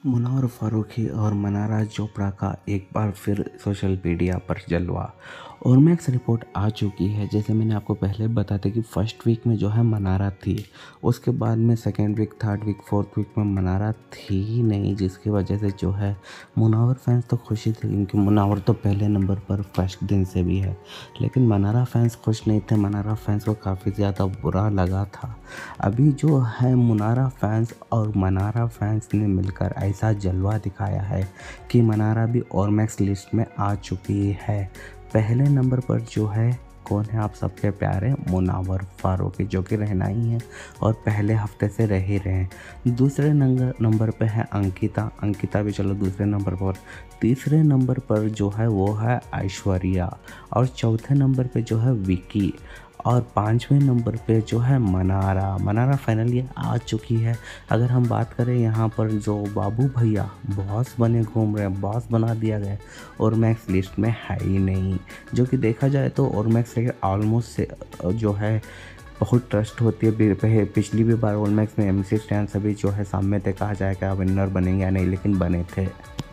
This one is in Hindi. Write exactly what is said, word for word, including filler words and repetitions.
मुनव्वर फ़ारूकी और मनारा चोपड़ा का एक बार फिर सोशल मीडिया पर जलवा। और मैक्स रिपोर्ट आ चुकी है। जैसे मैंने आपको पहले बताया कि फ़र्स्ट वीक में जो है मनारा थी, उसके बाद में second week, third week, fourth week में मनारा थी ही नहीं, जिसकी वजह से जो है मुनव्वर फैंस तो खुशी थे क्योंकि मुनव्वर तो पहले नंबर पर फर्स्ट दिन से भी है। लेकिन मनारा फैंस खुश नहीं थे। मनारा फैंस को काफ़ी ज़्यादा बुरा लगा था। अभी जो है मुनारा फैंस और मनारा फैंस ने मिलकर ऐसा जलवा दिखाया है कि मनारा भी ओरमैक्स लिस्ट में आ चुकी है। पहले नंबर पर जो है कौन है, आप सबके प्यारे मुनव्वर फ़ारूकी, जो कि रहना ही है और पहले हफ्ते से रह ही रहे हैं। दूसरे नंबर नंबर पे है अंकिता। अंकिता भी चलो दूसरे नंबर पर। तीसरे नंबर पर जो है वो है ऐश्वर्या और चौथे नंबर पे जो है विकी और पाँचवें नंबर पे जो है मनारा। मनारा फाइनली आ चुकी है। अगर हम बात करें यहाँ पर जो बाबू भैया बॉस बने घूम रहे हैं, बॉस बना दिया गया और मैक्स लिस्ट में है ही नहीं, जो कि देखा जाए तो और मैक्स ऑलमोस्ट से जो है बहुत ट्रस्ट होती है। पिछली भी बार और मैक्स में एम सी स्टैन सभी जो है सामने थे, कहा जाए कि विनर बनेंगे या नहीं, लेकिन बने थे।